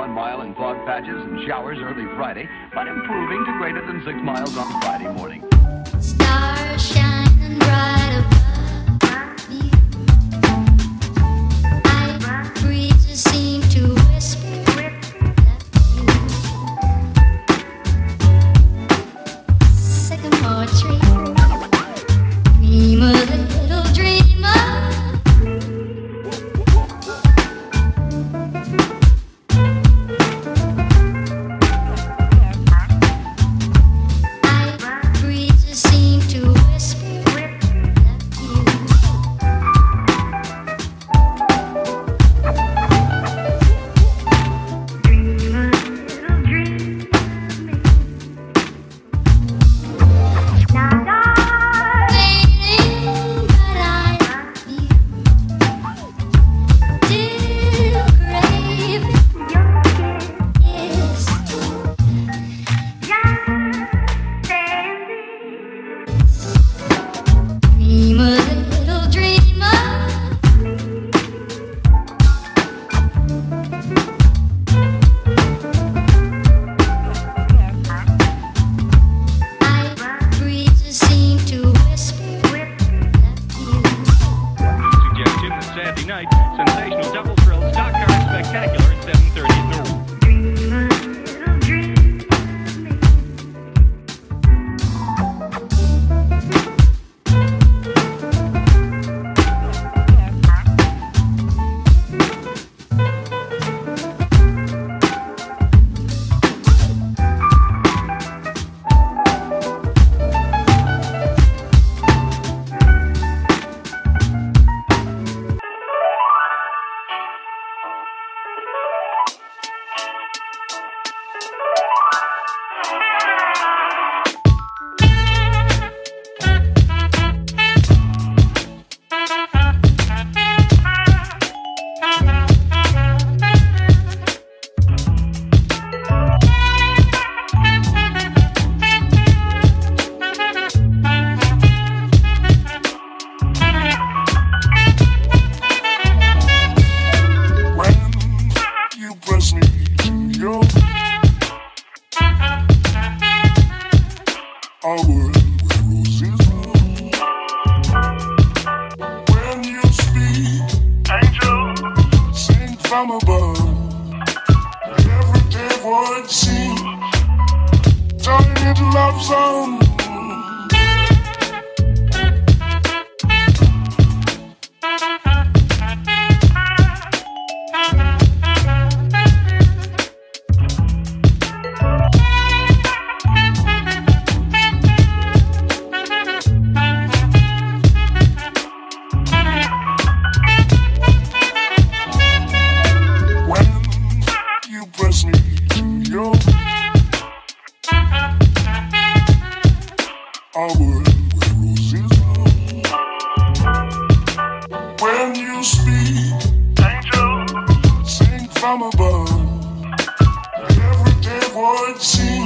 1 mile in fog patches and showers early Friday, but improving to greater than 6 miles on Friday morning. Stars shining bright above you. Night breezes seem to whisper that you. Sycamore tree, dream a little dreamer. From above, every day void seems